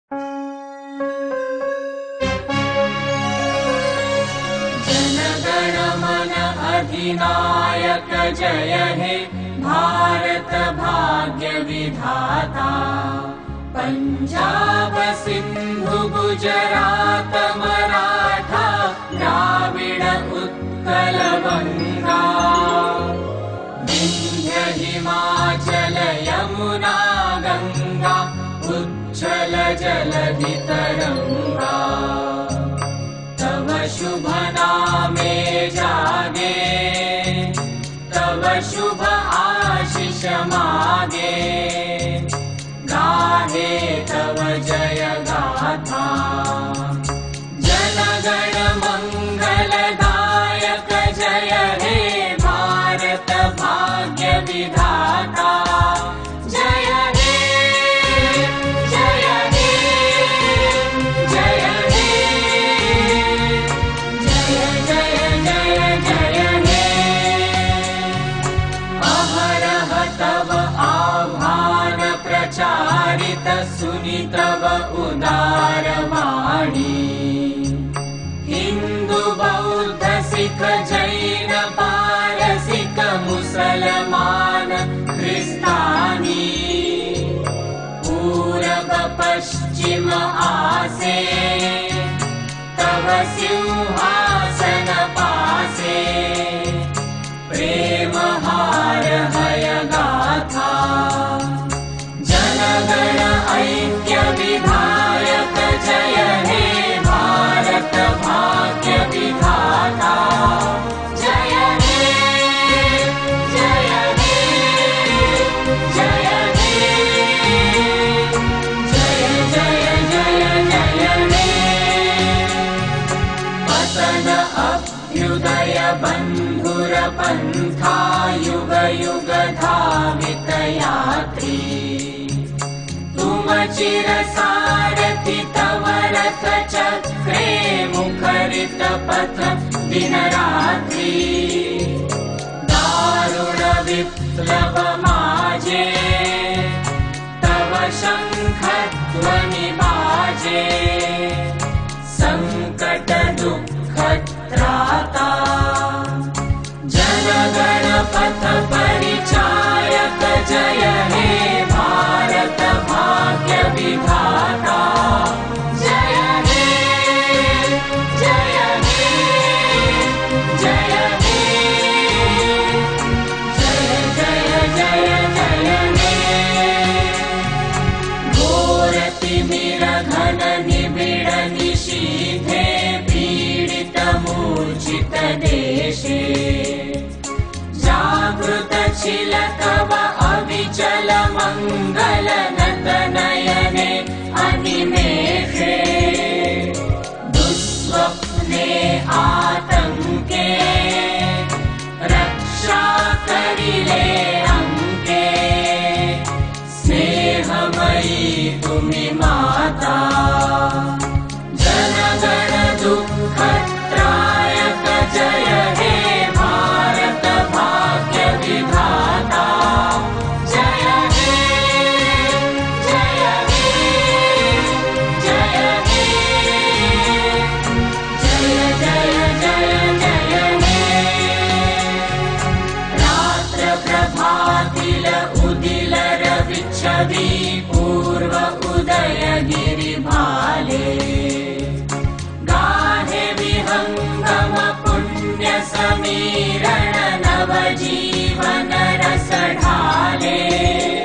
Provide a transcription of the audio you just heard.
जनगण मन अधिनायक जय हे भारत भाग्य विधाता। पंजाब सिंधु गुजरात मराठा द्राविड उत्कल बंगा। विंध्य हिमाचल यमुना गंगा उच्छल जलधि तरंगा। तव शुभ नामे जागे तव शुभ आशीष मागे। गाहे तव जय गाथा जनगण मंगलदायक जय हे भारत भाग्य विधाता। जय हे जय हे जय हे जय जय जय जय हे। अहरह तव आह्वान प्रचारित सुनि तव उदार वाणी। हिंदू बौद्ध सिख जैन पारसिक मुसलमान ख्रिस्तानी। पूरब पश्चिम आसे तव सिंहासन पासे। प्रेम हार हय गाथा जनगण ऐक्य विधायक जय हे भारत भाग्य विधाता। जय हे जय हे जय हे जय जय जय जय हे। पतन अभ्युदय बंधुर पंथा युग युग धावित यात्री। तुम चिर सारथि तव रथ चक्रे मुखरित पथ दिन रात्रि। दारुण विप्लव माजे तव शंख ध्वनि बाजे। संकट दुःख त्राता जनगण पथ परिचायक जय हे भारत भाग्य विधाता। जय हे जय हे जय हे जय जय जय जय हे। घोर तिमिर घन निबिड़ निशीथे पीडित मूर्छित देशे। जागृत छिल तव अविचल मंगल नत नयने अनिमेषे। दुस्वप्ने आतंके रक्षा करिले अंके। स्नेहमयी तुमि माता जनगण दुःख त्रायक जय हे भारत भाग्य विधाता। जय हे जय हे जय हे जय जय जय जय हे। रात्र प्रभातिल उदिल रविच्छवि पूर्व उदय गिरि भाले। गाहे विहंगम पुण्य समीरण नव जीवन रस ढाले।